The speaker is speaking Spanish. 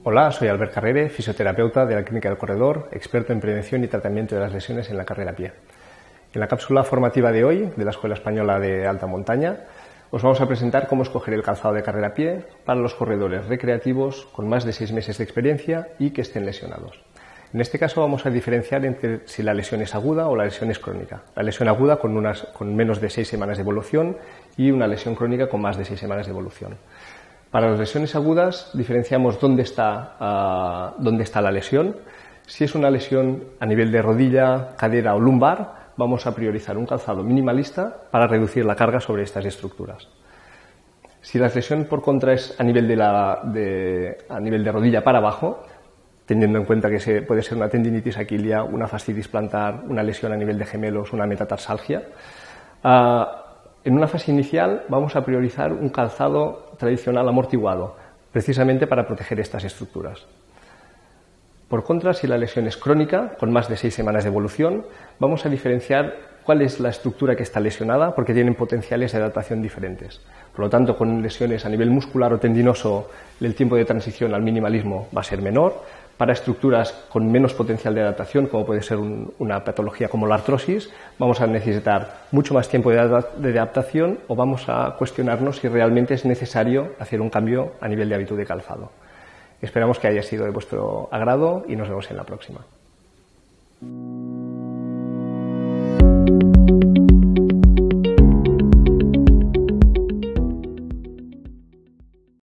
Hola, soy Albert Carrere, fisioterapeuta de la Clínica del Corredor, experto en prevención y tratamiento de las lesiones en la carrera a pie. En la cápsula formativa de hoy, de la Escuela Española de Alta Montaña, os vamos a presentar cómo escoger el calzado de carrera a pie para los corredores recreativos con más de 6 meses de experiencia y que estén lesionados. En este caso vamos a diferenciar entre si la lesión es aguda o la lesión es crónica. La lesión aguda con menos de 6 semanas de evolución y una lesión crónica con más de 6 semanas de evolución. Para las lesiones agudas diferenciamos dónde está la lesión. Si es una lesión a nivel de rodilla, cadera o lumbar, vamos a priorizar un calzado minimalista para reducir la carga sobre estas estructuras. Si la lesión por contra es a nivel de rodilla para abajo, teniendo en cuenta que puede ser una tendinitis aquilia, una fascitis plantar, una lesión a nivel de gemelos, una metatarsalgia, en una fase inicial vamos a priorizar un calzado tradicional amortiguado, precisamente para proteger estas estructuras. Por contra, si la lesión es crónica, con más de 6 semanas de evolución, vamos a diferenciar cuál es la estructura que está lesionada porque tienen potenciales de adaptación diferentes. Por lo tanto, con lesiones a nivel muscular o tendinoso, el tiempo de transición al minimalismo va a ser menor. Para estructuras con menos potencial de adaptación, como puede ser una patología como la artrosis, vamos a necesitar mucho más tiempo de adaptación o vamos a cuestionarnos si realmente es necesario hacer un cambio a nivel de hábito de calzado. Esperamos que haya sido de vuestro agrado y nos vemos en la próxima.